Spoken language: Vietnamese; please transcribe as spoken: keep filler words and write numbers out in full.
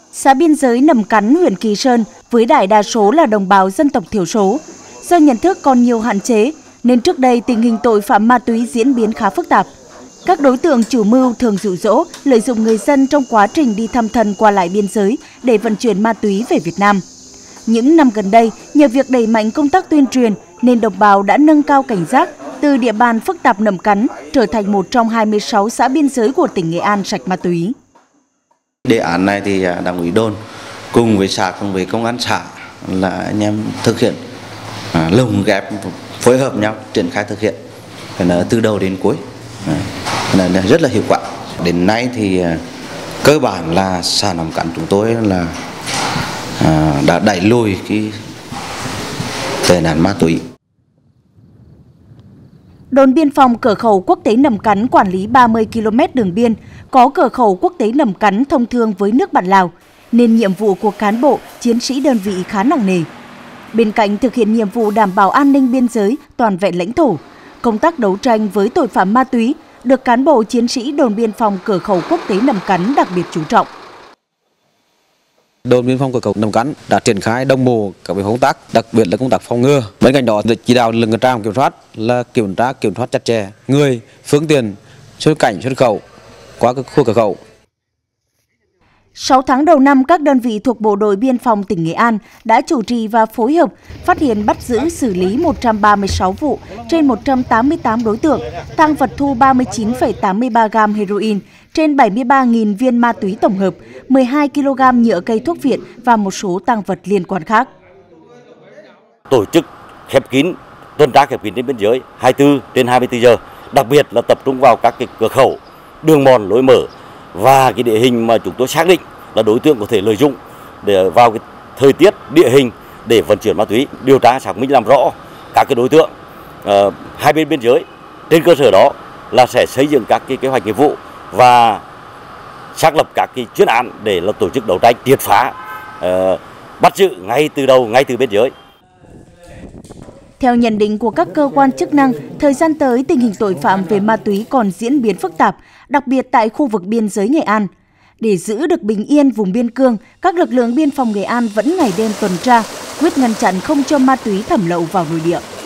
Xã biên giới Nậm Cắn, huyện Kỳ Sơn với đại đa số là đồng bào dân tộc thiểu số. Do nhận thức còn nhiều hạn chế nên trước đây tình hình tội phạm ma túy diễn biến khá phức tạp. Các đối tượng chủ mưu thường dụ dỗ, lợi dụng người dân trong quá trình đi thăm thân qua lại biên giới để vận chuyển ma túy về Việt Nam. Những năm gần đây, nhờ việc đẩy mạnh công tác tuyên truyền nên đồng bào đã nâng cao cảnh giác, từ địa bàn phức tạp Nậm Cắn trở thành một trong hai mươi sáu xã biên giới của tỉnh Nghệ An sạch ma túy. Đề án này thì Đảng ủy đồn cùng với xã, cùng với công an xã là anh em thực hiện à, lồng ghép, phối hợp nhau triển khai thực hiện từ đầu đến cuối, à, rất là hiệu quả. Đến nay thì à, cơ bản là xã Nậm Cắn chúng tôi là à, đã đẩy lùi cái tệ nạn ma túy. Đồn biên phòng cửa khẩu quốc tế Nậm Cắn quản lý ba mươi ki lô mét đường biên, có cửa khẩu quốc tế Nậm Cắn thông thương với nước bạn Lào, nên nhiệm vụ của cán bộ, chiến sĩ đơn vị khá nặng nề. Bên cạnh thực hiện nhiệm vụ đảm bảo an ninh biên giới, toàn vẹn lãnh thổ, công tác đấu tranh với tội phạm ma túy được cán bộ chiến sĩ đồn biên phòng cửa khẩu quốc tế Nậm Cắn đặc biệt chú trọng. Đồn biên phòng cửa khẩu Nậm Cắn đã triển khai đồng bộ các công tác, đặc biệt là công tác phòng ngừa. Bên cạnh đó, chỉ đạo lực lượng trạm kiểm soát là kiểm tra kiểm soát chặt chẽ người, phương tiện xuất cảnh xuất khẩu qua các khu cửa khẩu. sáu tháng đầu năm, các đơn vị thuộc Bộ đội Biên phòng tỉnh Nghệ An đã chủ trì và phối hợp phát hiện bắt giữ xử lý một trăm ba mươi sáu vụ trên một trăm tám mươi tám đối tượng, tang vật thu ba mươi chín phẩy tám mươi ba gam heroin, trên bảy mươi ba nghìn viên ma túy tổng hợp, mười hai ki lô gam nhựa cây thuốc viện và một số tang vật liên quan khác. Tổ chức khép kín, tuần tra khép kín trên biên giới hai mươi tư trên hai mươi tư giờ, đặc biệt là tập trung vào các cái cửa khẩu, đường mòn lối mở và cái địa hình mà chúng tôi xác định là đối tượng có thể lợi dụng để vào cái thời tiết, địa hình để vận chuyển ma túy, điều tra xác minh làm rõ các cái đối tượng uh, hai bên biên giới. Trên cơ sở đó là sẽ xây dựng các cái kế hoạch nghiệp vụ và xác lập các cái chuyên án để là tổ chức đấu tranh triệt phá, uh, bắt giữ ngay từ đầu, ngay từ biên giới. Theo nhận định của các cơ quan chức năng, thời gian tới tình hình tội phạm về ma túy còn diễn biến phức tạp, đặc biệt tại khu vực biên giới Nghệ An. Để giữ được bình yên vùng biên cương, các lực lượng biên phòng Nghệ An vẫn ngày đêm tuần tra, quyết ngăn chặn không cho ma túy thẩm lậu vào nội địa.